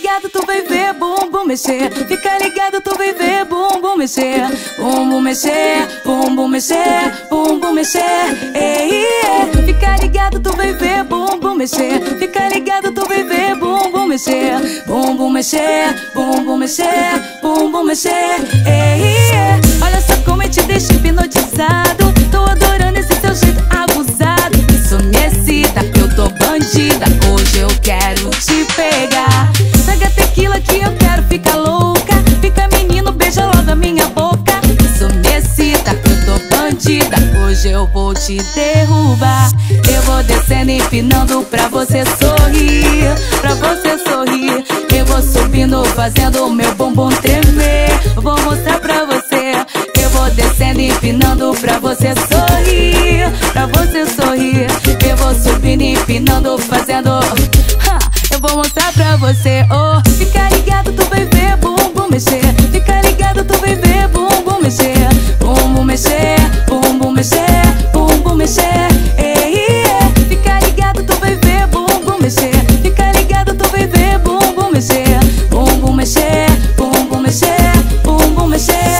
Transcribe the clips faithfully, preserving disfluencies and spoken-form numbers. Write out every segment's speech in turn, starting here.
ligado, tu vai ver bumbum mexer. Fica ligado, tu vai ver bumbum mexer. Bumbum mexer, bumbum mexer, bumbum mexer. Ei, ei. Fica ligado, tu vai ver bumbum mexer. Fica ligado, tu vai ver bumbum mexer. Bumbum mexer, bumbum mexer, bumbum mexer. Ei, ei. Olha só como eu te deixo hipnotizado. Tô adorando esse teu jeito abusado. Isso me excita, eu tô bandida. Hoje eu quero te pegar. Pega tequila que eu quero ficar louca. Fica menino, beija logo a minha boca. Isso me excita, eu tô bandida. Hoje eu vou te derrubar. Eu vou descendo e empinando pra você sorrir. Pra você sorrir. Eu vou subindo, fazendo o meu bumbum tremer. Vou mostrar pra você. Eu vou descendo e empinando pra você sorrir. Pra você sorrir. Eu vou subindo e empinando, fazendo ha, eu vou mostrar pra você. Oh, fica ligado, tu vai ver bumbum mexer. Fica ligado, tu vai ver bumbum mexer. Bumbum mexer, bumbum mexer, bumbum mexer. Ei, ei. Fica ligado, tu vai ver bumbum mexer. Fica ligado, tu vai ver bumbum mexer. Bumbum mexer, bumbum mexer, bumbum mexer.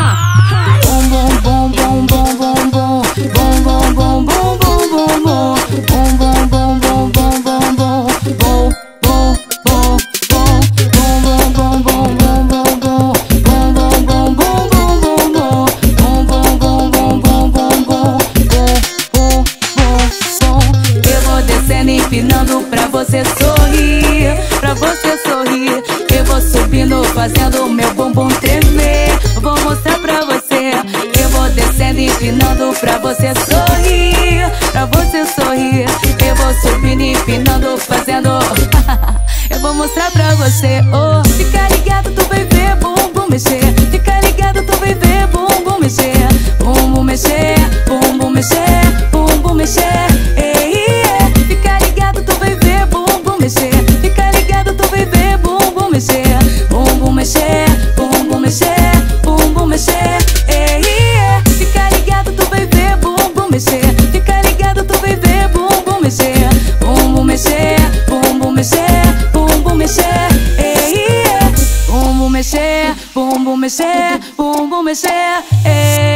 Bum bum bum bum bum bum bum. Bum bum bum bum bum bum bum. Bum bum bum bum bum bum bum. Bum bum bum bum. Bum bum bum bum bum bum. Bum bum bum bum bum bum bum. Bum bum bum bum bum bum bum. Bum bum bum. Eu vou descendo e empinando pra você sorrir. Pra você sorrir. Eu vou subindo, fazendo o meu bumbum tremer. Vou mostrar pra você. Eu vou descendo e empinando pra você sorrir. Pra você sorrir. Eu vou subindo e empinando, fazendo eu vou mostrar pra você. Oh, fica ligado, tu vai ver bumbum mexer. Fica ligado, tu vai ver bumbum mexer. Bumbum mexer, bumbum mexer, bumbum mexer. Ei, ei. Fica ligado, tu vai ver bumbum mexer. Fica ligado, tu vai ver bumbum mexer. Bumbum mexer, bumbum mexer, bumbum mexer. Ei, ei. Fica ligado, tu vai ver bumbum mexer. Fica ligado, tu vai ver bumbum mexer. Bumbum mexer, bumbum mexer, bumbum mexer. Ei, ei. Bumbum mexer, bumbum mexer, bumbum mexer. Ei.